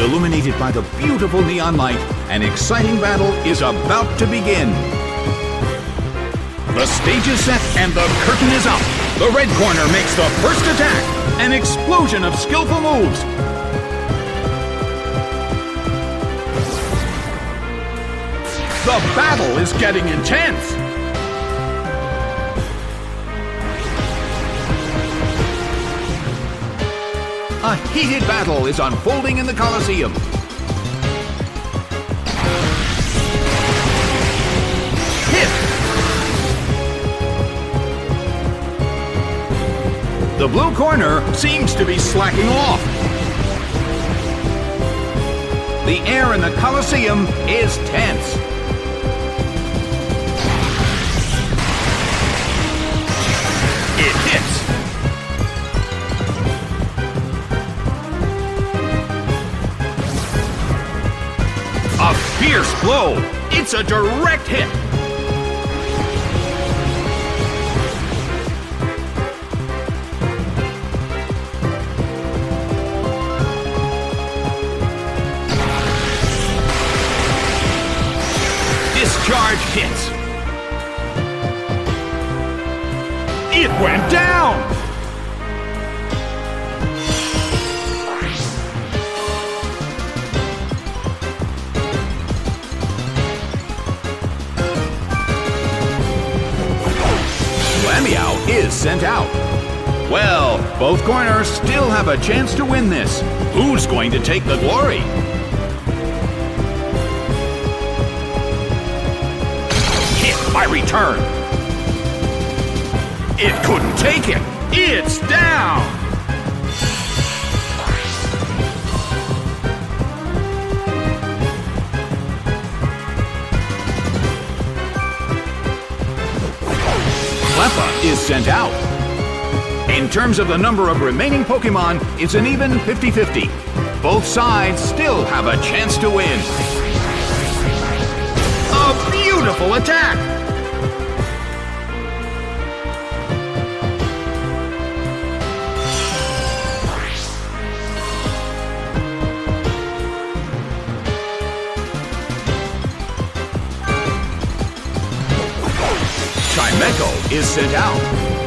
Illuminated by the beautiful neon light, an exciting battle is about to begin. The stage is set and the curtain is up. The red corner makes the first attack. An explosion of skillful moves. The battle is getting intense. A heated battle is unfolding in the Colosseum. Hit! The blue corner seems to be slacking off. The air in the Colosseum is tense. It hits. A fierce blow. It's a direct hit. Discharge hits. It went down! Lamiao is sent out. Well, both corners still have a chance to win this. Who's going to take the glory? Hit by return. It couldn't take it. It's down. Cleffa is sent out. In terms of the number of remaining Pokemon, it's an even 50-50. Both sides still have a chance to win. A beautiful attack. Chimecho is sent out.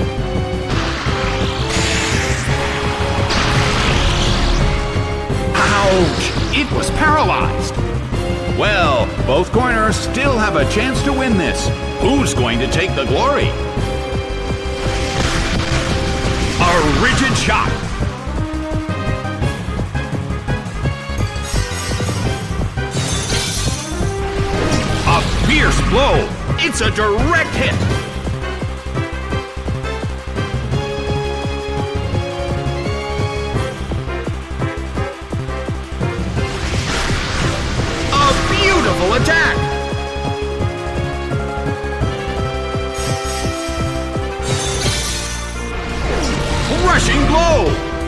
Ouch! It was paralyzed. Well, both corners still have a chance to win this. Who's going to take the glory? A rigid shot. A fierce blow. It's a direct hit. A beautiful attack. Rushing blow.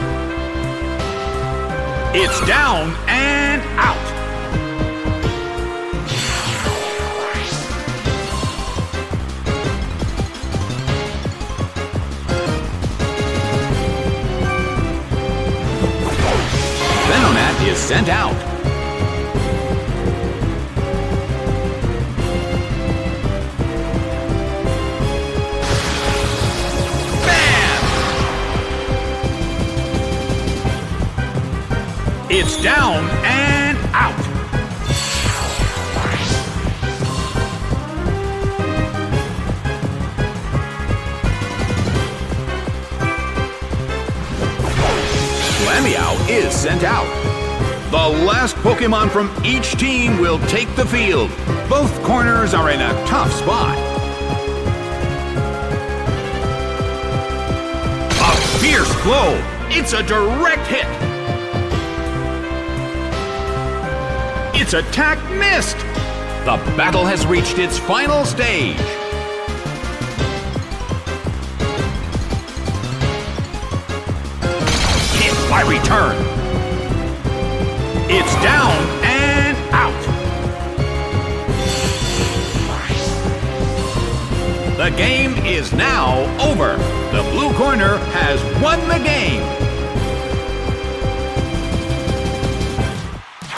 It's down and out. Venonat is sent out. Bam! It's down and out. Lamiao is sent out. The last Pokemon from each team will take the field. Both corners are in a tough spot. A fierce blow. It's a direct hit. Its attack missed. The battle has reached its final stage. Hit by return. It's down and out. The game is now over. The blue corner has won the game.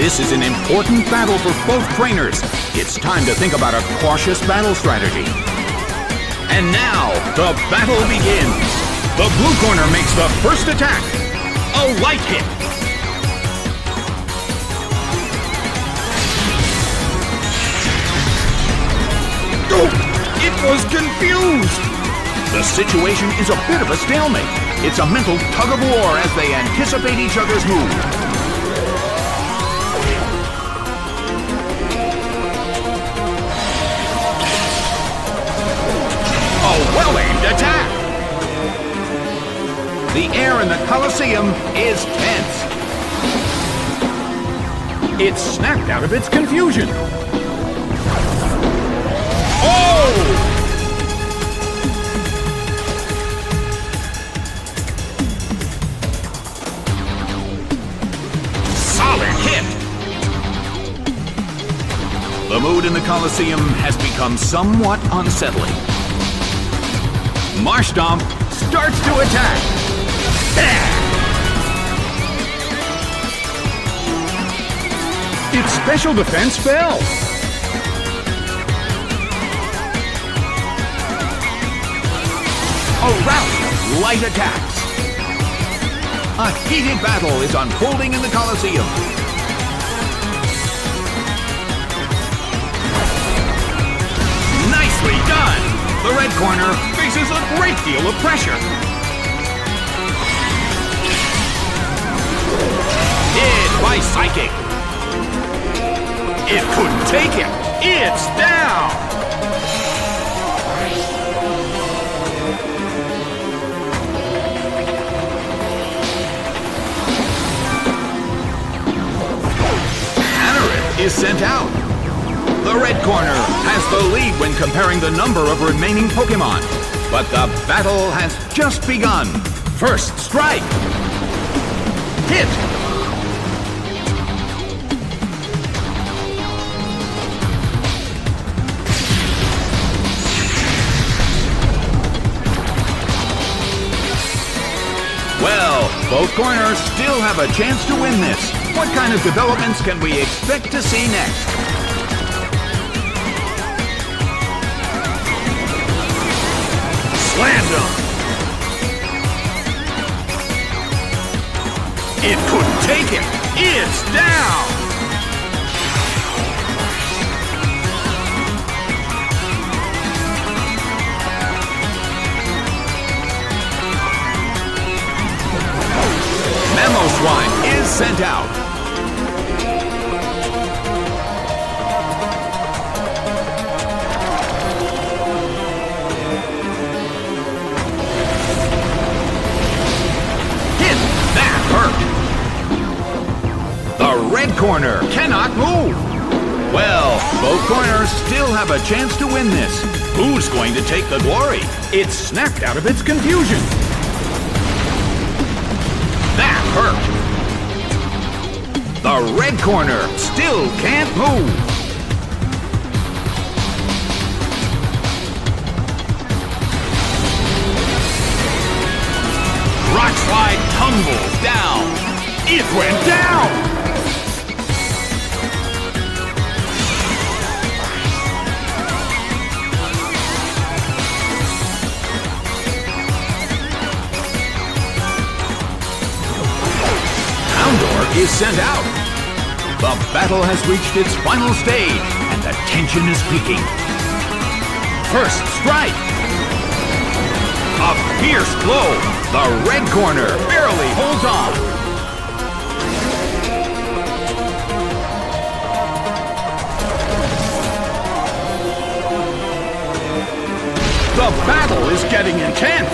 This is an important battle for both trainers. It's time to think about a cautious battle strategy. And now, the battle begins. The blue corner makes the first attack. A light hit. Oh, it was confused. The situation is a bit of a stalemate. It's a mental tug-of-war as they anticipate each other's move. A well-aimed attack! The air in the Colosseum is tense. It's snapped out of its confusion. Oh! Solid hit! The mood in the Colosseum has become somewhat unsettling. Marshtomp starts to attack. Its special defense fell. A rally of light attacks. A heated battle is unfolding in the Colosseum. Nicely done! The red corner faces a great deal of pressure. Hit by Psychic. It couldn't take it. It's down! Anorith is sent out. The red corner has the lead when comparing the number of remaining Pokémon. But the battle has just begun. First strike. Hit. Well, both corners still have a chance to win this. What kind of developments can we expect to see next? Slammed him! It couldn't take it! It's down! Mamoswine is sent out. Hit! That hurt! The red corner cannot move. Well, both corners still have a chance to win this. Who's going to take the glory? It's snapped out of its confusion. That hurt. The red corner still can't move. Rock slide tumbles down. It went down. Is sent out. The battle has reached its final stage, and the tension is peaking. First strike. A fierce blow. The red corner barely holds on. The battle is getting intense.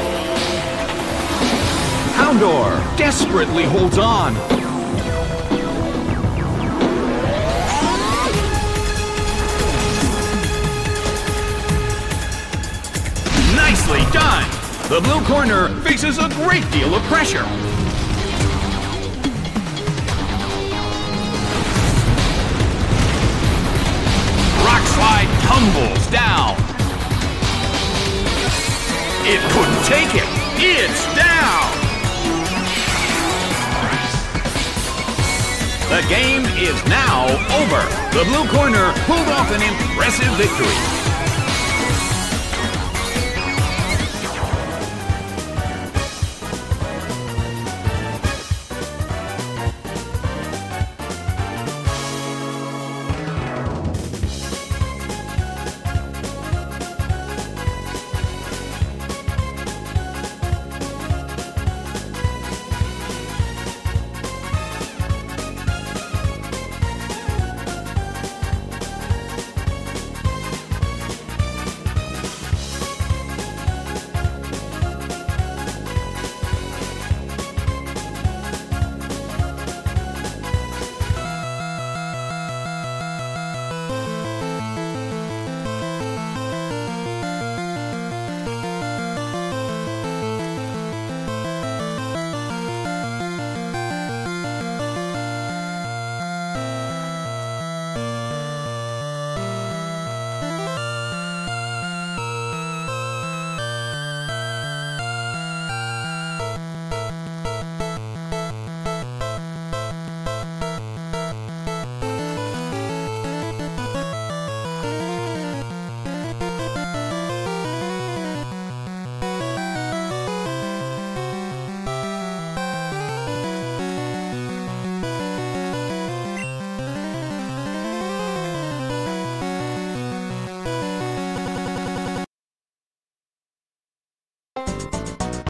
Houndour desperately holds on. Nicely done! The blue corner faces a great deal of pressure. Rock slide tumbles down. It couldn't take it. It's down! The game is now over. The blue corner pulled off an impressive victory.